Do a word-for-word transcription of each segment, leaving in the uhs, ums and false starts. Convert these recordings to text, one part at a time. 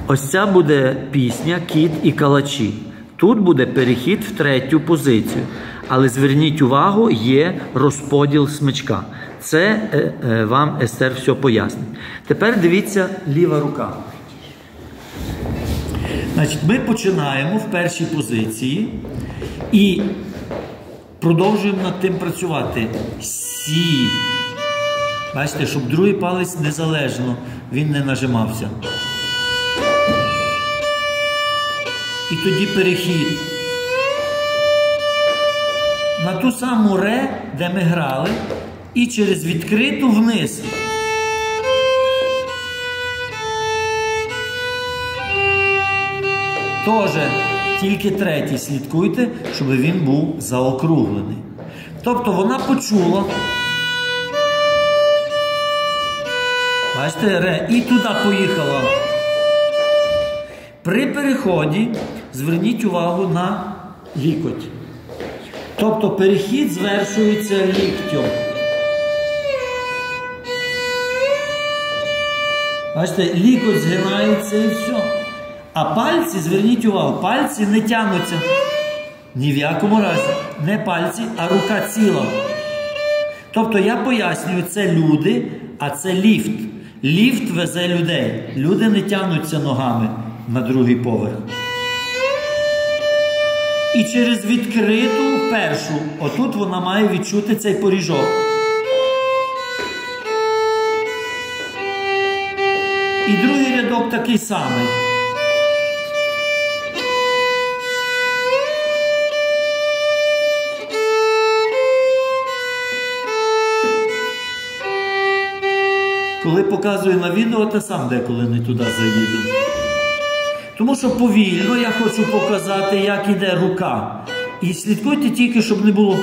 Ось ця буде пісня «Кіт і калачі». Тут буде перехід в третю позицію. Але зверніть увагу, є розподіл смичка. Це е, е, вам Естер все пояснить. Тепер дивіться ліва рука. Значить, ми починаємо в першій позиції і продовжуємо над тим працювати. Сі. Бачите, щоб другий палець незалежно, він не нажимався. І тоді перехід на ту саму ре, де ми грали, і через відкриту вниз. Тоже тільки третій слідкуйте, щоб він був заокруглений. Тобто вона почула. Бачите, ре, і туди поїхала. При переході зверніть увагу на лікоть. Тобто перехід звершується ліктем. Бачите, лікоть згинається і все. А пальці, зверніть увагу, пальці не тягнуться. Ні в якому разі. Не пальці, а рука ціла. Тобто я пояснюю, це люди, а це ліфт. Ліфт везе людей. Люди не тягнуться ногами на другий поверх. І через відкриту першу, отут вона має відчути цей поріжок. І другий рядок такий самий. Коли показую на відео, то сам деколи не туди заїду. Тому що повільно я хочу показати, як іде рука. І слідкуйте тільки, щоб не було.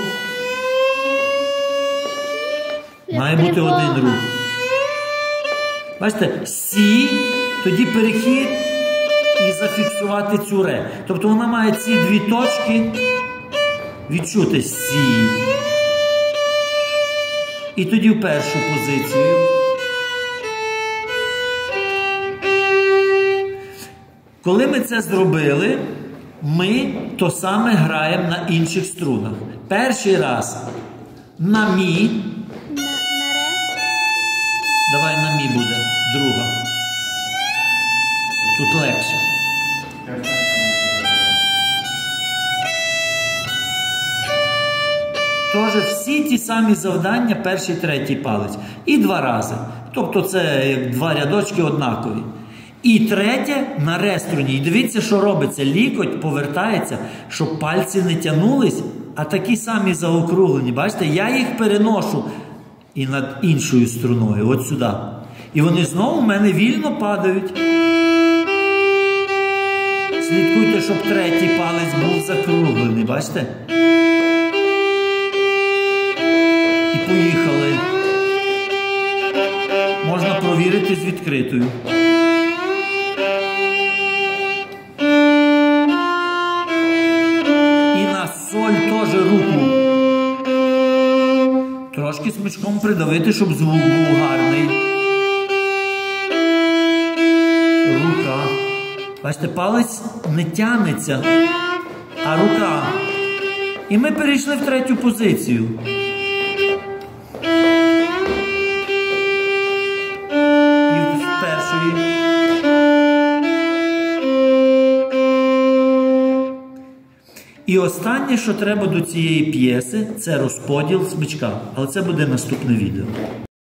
Має бути один рух. Бачите, сі, тоді перехід і зафіксувати цю ре. Тобто вона має ці дві точки відчути сі. І тоді в першу позицію. Коли ми це зробили, ми то саме граємо на інших струнах. Перший раз на мі. На, на ре. Давай на мі буде, друга. Тут легше. Тож всі ті самі завдання, перший, третій палець. І два рази. Тобто це як два рядочки однакові. І третє на ре струні. І дивіться, що робиться. Лікоть повертається, щоб пальці не тягнулись, а такі самі заокруглені. Бачите, я їх переношу і над іншою струною, от сюди. І вони знову в мене вільно падають. Слідкуйте, щоб третій палець був закруглений, бачите? І поїхали. Можна провірити з відкритою. Соль теж руку. Трошки смичком придавити, щоб звук був гарний. Рука. Бачите, палець не тягнеться, а рука. І ми перейшли в третю позицію. І в першої. І останнє, що треба до цієї п'єси, це розподіл смичка. Але це буде наступне відео.